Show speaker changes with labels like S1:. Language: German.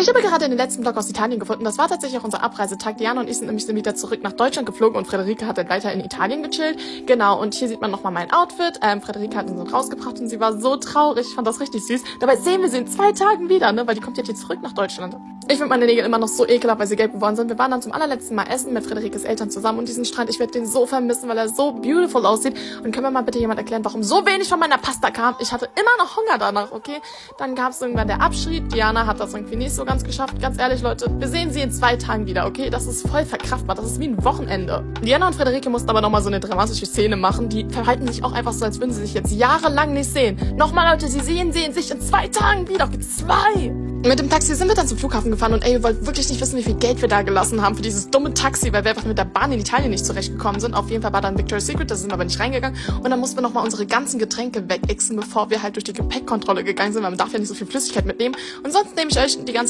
S1: Ich habe gerade den letzten Vlog aus Italien gefunden. Das war tatsächlich auch unser Abreisetag. Diana und ich sind nämlich wieder zurück nach Deutschland geflogen und Frederike hat dann weiter in Italien gechillt. Genau, und hier sieht man nochmal mein Outfit. Frederike hat uns rausgebracht und sie war so traurig. Ich fand das richtig süß. Dabei sehen wir sie in 2 Tagen wieder, ne? Weil die kommt jetzt zurück nach Deutschland. Ich finde meine Nägel immer noch so ekelhaft, weil sie gelb geworden sind. Wir waren dann zum allerletzten Mal essen mit Frederikes Eltern zusammen und diesen Strand, ich werde den so vermissen, weil er so beautiful aussieht. Und können wir mal bitte jemand erklären, warum so wenig von meiner Pasta kam? Ich hatte immer noch Hunger danach, okay? Dann gab es irgendwann der Abschied. Diana hat das irgendwie nicht so ganz geschafft. Ganz ehrlich, Leute, wir sehen sie in 2 Tagen wieder, okay? Das ist voll verkraftbar. Das ist wie ein Wochenende. Diana und Frederike mussten aber nochmal so eine dramatische Szene machen. Die verhalten sich auch einfach so, als würden sie sich jetzt jahrelang nicht sehen. Nochmal, Leute, sie sehen sich in 2 Tagen wieder. 2! Mit dem Taxi sind wir dann zum Flughafen gefahren und ey, wir wollten wirklich nicht wissen, wie viel Geld wir da gelassen haben für dieses dumme Taxi, weil wir einfach mit der Bahn in Italien nicht zurechtgekommen sind. Auf jeden Fall war dann Victoria's Secret, da sind wir aber nicht reingegangen und dann mussten wir nochmal unsere ganzen Getränke wegixen, bevor wir halt durch die Gepäckkontrolle gegangen sind, weil man darf ja nicht so viel Flüssigkeit mitnehmen. Und sonst nehme ich euch die ganze